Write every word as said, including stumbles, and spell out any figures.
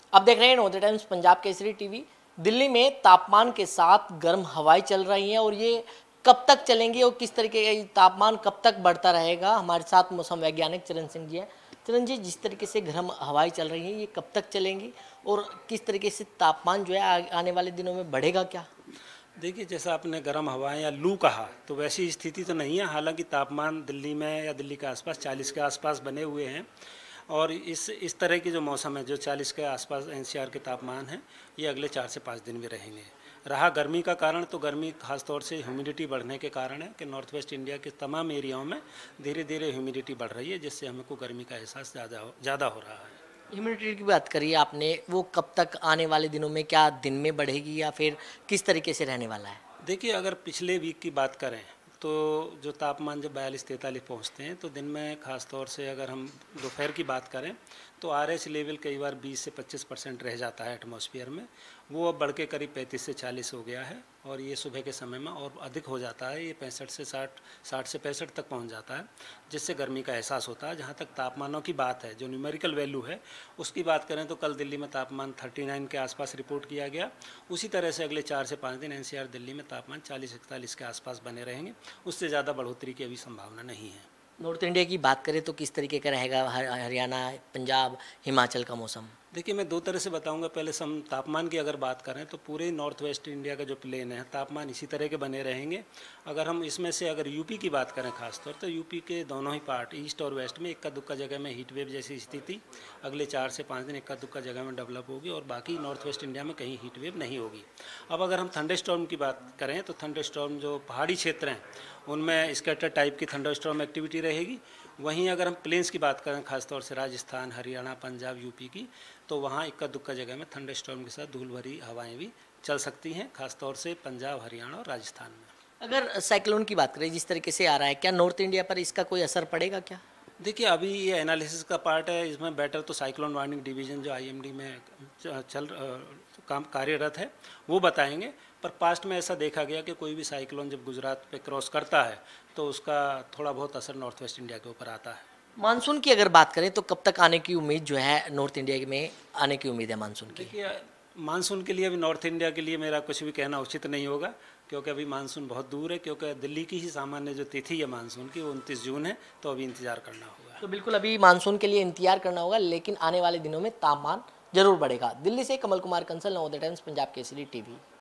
अब देख रहे हैं नवोदय टाइम्स पंजाब केसरी टीवी। दिल्ली में तापमान के साथ गर्म हवाएं चल रही हैं और ये कब तक चलेंगी और किस तरीके का तापमान कब तक बढ़ता रहेगा, हमारे साथ मौसम वैज्ञानिक चरण सिंह जी हैं। चरण जी, जिस तरीके से गर्म हवाएं चल रही हैं ये कब तक चलेंगी और किस तरीके से तापमान जो है आ, आने वाले दिनों में बढ़ेगा क्या? देखिए, जैसा आपने गर्म हवाएं या लू कहा, तो वैसी स्थिति तो नहीं है। हालांकि तापमान दिल्ली में या दिल्ली के आसपास चालीस के आसपास बने हुए हैं और इस इस तरह की जो मौसम है, जो चालीस के आसपास एनसीआर के तापमान है, ये अगले चार से पाँच दिन में रहेंगे। रहा गर्मी का कारण, तो गर्मी खासतौर से ह्यूमिडिटी बढ़ने के कारण है कि नॉर्थ वेस्ट इंडिया के तमाम एरियाओं में धीरे धीरे ह्यूमिडिटी बढ़ रही है, जिससे हमको गर्मी का एहसास ज़्यादा ज़्यादा हो रहा है। ह्यूमिडिटी की बात करी आपने, वो कब तक आने वाले दिनों में, क्या दिन में बढ़ेगी या फिर किस तरीके से रहने वाला है? देखिए, अगर पिछले वीक की बात करें तो जो तापमान जब बयालीस तैंतालीस पहुँचते हैं, तो दिन में ख़ास तौर से अगर हम दोपहर की बात करें तो आर एच लेवल कई बार बीस से पच्चीस परसेंट रह जाता है एटमॉस्फेयर में। वो अब बढ़ के करीब पैंतीस से चालीस हो गया है और ये सुबह के समय में और अधिक हो जाता है। ये पैंसठ से साठ साठ से पैंसठ तक पहुंच जाता है, जिससे गर्मी का एहसास होता है। जहां तक तापमानों की बात है, जो न्यूमेरिकल वैल्यू है उसकी बात करें तो कल दिल्ली में तापमान उनतालीस के आसपास रिपोर्ट किया गया। उसी तरह से अगले चार से पाँच दिन एनसीआर दिल्ली में तापमान चालीस इकतालीस के आसपास बने रहेंगे। उससे ज़्यादा बढ़ोतरी की अभी संभावना नहीं है। नॉर्थ इंडिया की बात करें तो किस तरीके का रहेगा हरियाणा, पंजाब, हिमाचल का मौसम? देखिए, मैं दो तरह से बताऊंगा। पहले सम तापमान की अगर बात करें तो पूरे नॉर्थ वेस्ट इंडिया का जो प्लेन है, तापमान इसी तरह के बने रहेंगे। अगर हम इसमें से अगर यूपी की बात करें खासतौर तो यूपी के दोनों ही पार्ट, ईस्ट और वेस्ट में इक्का दुक्का जगह में हीट वेव जैसी स्थिति अगले चार से पाँच दिन इक्का दुक्का जगह में डेवलप होगी और बाकी नॉर्थ वेस्ट इंडिया में कहीं हीट वेव नहीं होगी। अब अगर हम थंडर स्टॉर्म की बात करें तो थंडर स्टॉर्म जो पहाड़ी क्षेत्र हैं उनमें स्कैटर टाइप की थंडर स्टॉर्म एक्टिविटी रहेगी। वहीं अगर हम प्लेन्स की बात करें, खासतौर से राजस्थान, हरियाणा, पंजाब, यूपी की, तो वहाँ इक्का दुक्का जगह में थंडर स्टॉर्म के साथ धूल भरी हवाएं भी चल सकती हैं, खासतौर से पंजाब, हरियाणा और राजस्थान में। अगर साइक्लोन की बात करें, जिस तरीके से आ रहा है, क्या नॉर्थ इंडिया पर इसका कोई असर पड़ेगा क्या? देखिए, अभी ये एनालिसिस का पार्ट है। इसमें बेटर तो साइक्लोन वार्निंग डिवीज़न जो आईएमडी में चल काम कार्यरत है वो बताएंगे। पर पास्ट में ऐसा देखा गया कि कोई भी साइक्लोन जब गुजरात पे क्रॉस करता है तो उसका थोड़ा बहुत असर नॉर्थ वेस्ट इंडिया के ऊपर आता है। मानसून की अगर बात करें तो कब तक आने की उम्मीद जो है, नॉर्थ इंडिया में आने की उम्मीद है मानसून की? देखिए, मानसून के लिए अभी नॉर्थ इंडिया के लिए मेरा कुछ भी कहना उचित नहीं होगा, क्योंकि अभी मानसून बहुत दूर है। क्योंकि दिल्ली की ही सामान्य जो तिथि है मानसून की वो उनतीस जून है, तो अभी इंतजार करना होगा। तो बिल्कुल अभी मानसून के लिए इंतजार करना होगा, लेकिन आने वाले दिनों में तापमान जरूर बढ़ेगा। दिल्ली से कमल कुमार कंसल, नवोदय टाइम्स पंजाब केसरी टीवी।